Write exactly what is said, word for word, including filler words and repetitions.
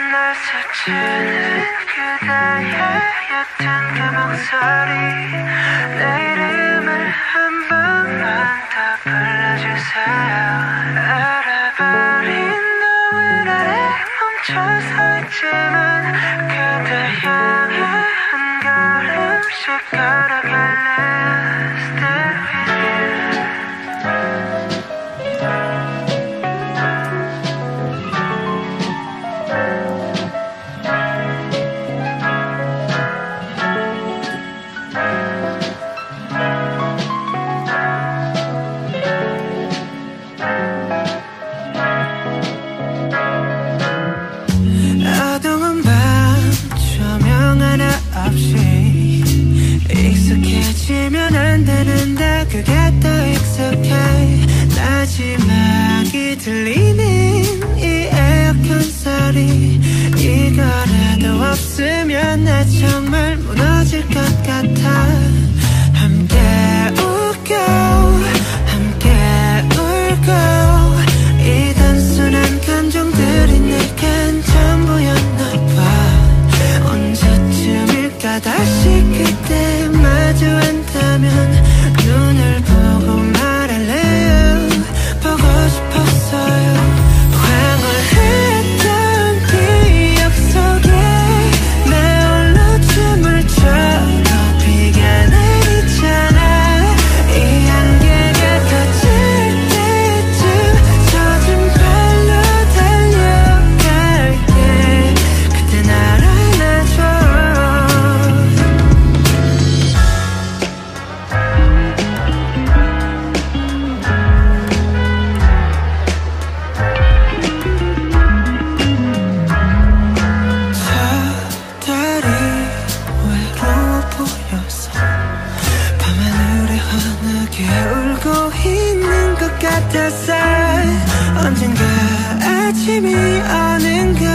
날 스치는 그대의 옅은 그 목소리 내 이름을 한 번만 더 불러주세요. 알아버린 노을 아래 멈춰서 있지만 그대 향해 한 걸음씩 걸어갈래. Stay with you. 어두운 밤 조명 하나 없이 익숙해지면 안 되는데 그게 더 익숙해. 마지막이 들리는 이 에어컨 소리 이거라도 없으면 나 정말 무너질 것 같아. 함께 웃고 함께 울고 이 단순한 감정들이 내겐 전부였나 봐. 언제쯤일까 다시 그때 마주한다면 눈을 보고 말할래요. 보고 싶었어요. 황홀했던 기억 속에 나 홀로 춤을 춰도 비가 내리잖아. 이 안개가 터질 때쯤 젖은 발로 달려갈게. 그때 날 안아줘. 저 달이 외로워 보여서 밤하늘에 환하게 울고 있는 것 같았어. 언젠가 아침이 오는 그